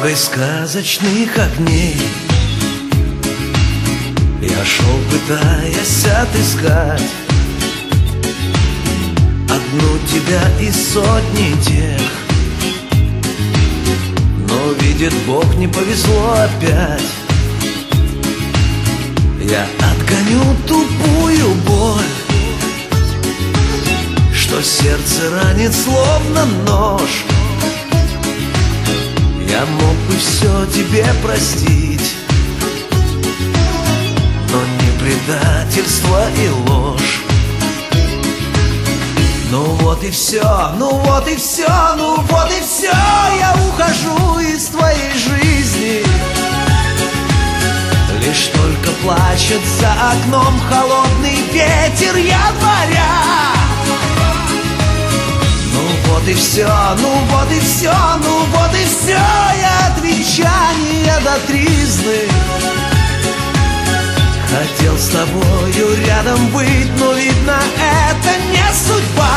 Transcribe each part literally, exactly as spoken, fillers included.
дорогой сказочных огней я шел, пытаясь отыскать одну тебя из сотни тех. Но, видит Бог, не повезло опять. Я отгоню тупую боль, что сердце ранит словно нож. Я мог бы все тебе простить, но не предательство и ложь. Ну вот и все, ну вот и все, ну вот и все. Я ухожу из твоей жизни. Лишь только плачет за окном холодный ветер января. Ну вот и все, ну вот и все, ну вот и все. Я от венчания до тризны хотел с тобою рядом быть, но видно, это не судьба.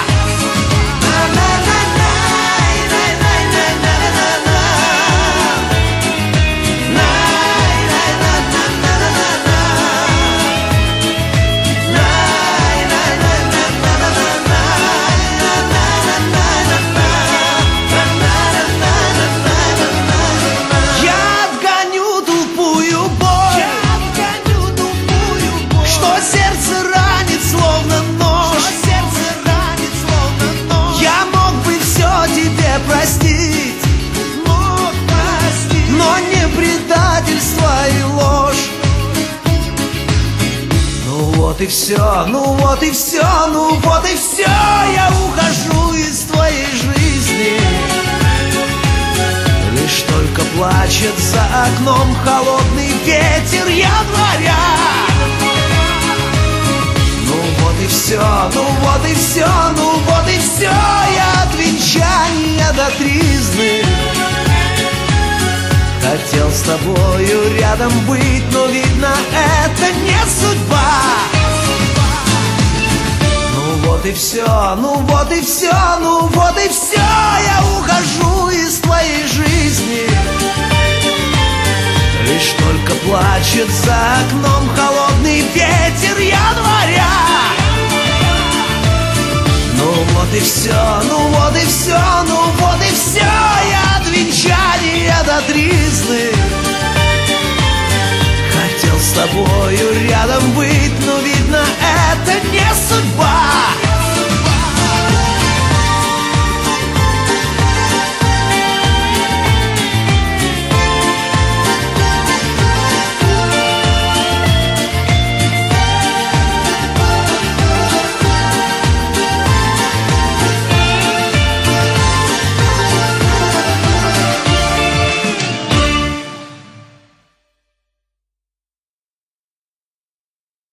Простить, мог простить, но не предательство и ложь. Ну вот и все, ну вот и все, ну вот и все. Я ухожу из твоей жизни. Лишь только плачет за окном холодный ветер января. Ну вот и все, ну вот и все, ну вот и все. Я от венчания до тризны хотел с тобою рядом быть, но видно, это не судьба. Ну вот и все, ну вот и все, ну вот и все. Я ухожу из твоей жизни. Лишь только плачет за окном холодный ветер января. Ну вот и все, ну вот и все, ну вот и все. Я от венчания до тризны хотел с тобою рядом быть, но видно, это не судьба.